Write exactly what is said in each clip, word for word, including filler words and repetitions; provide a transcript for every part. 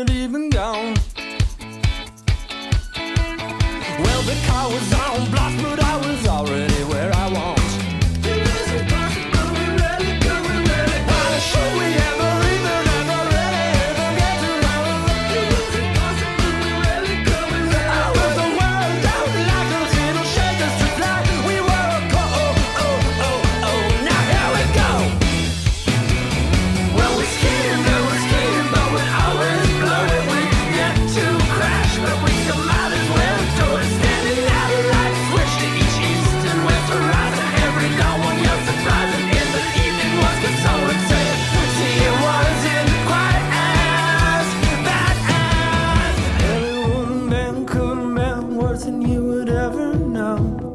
wasn't even gone. Well, the car was on blast, but I was already where I want. Why should we ever even ever really ever get to know? I was the world don't like us, it'll shake us just like we were a co oh oh oh oh. Now here we go. Well, we skated and we skated, but we always blow it. We get to crash, but we still might as well do it. Standing out of light, switch to each east and west horizon. Every dawn, one yell surprising. In the evening was consoling, saying, see, it wasn't quite as bad as well, it wouldn't been, couldn't been worse than you would ever know.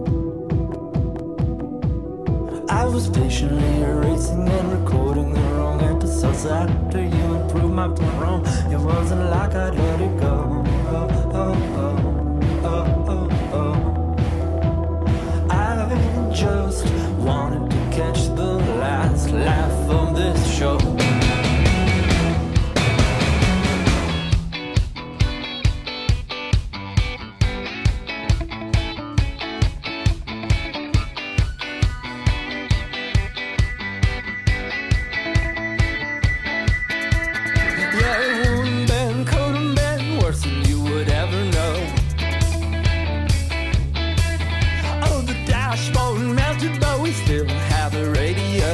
I was patiently erasing and recording the wrong episodes after you had proved my point wrong. It wasn't like I'd let it go. Oh, oh, oh, oh, oh, oh. I just wanted to catch the last laugh of this show. Yeah, it wouldn't been, couldn't been worse than you would ever know. Oh, the dashboard melted, but we still have the radio.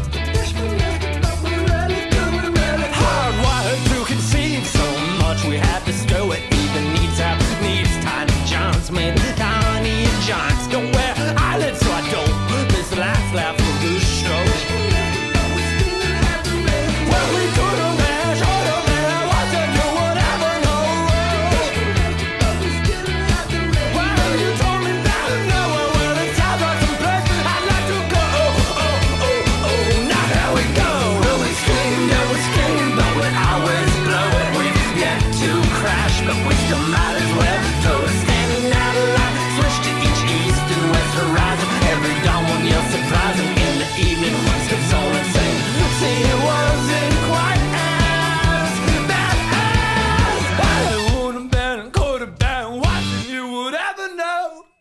Hardwired to conceive so much we had to stow it. Even needs have needs tiny Johns made tiny giants. Don't wear eyelids so I don't miss the last laugh of the show. Well, we could have been, should have been, wasn't you would ever know. Well, you told me that I know it. Well, it sounds like some place I'd like to go. Oh, oh, oh, oh, now here we go. Well, we screamed and we screamed, but we always blow it. We've yet to crash, but we still might as well do it. Standing out of light, switch to each east and west horizon. Every dawn, one yell surprising. In the evening, once consoling, saying, see, it wasn't quite as bad as well, it would have been, could have been, worse than you would ever know.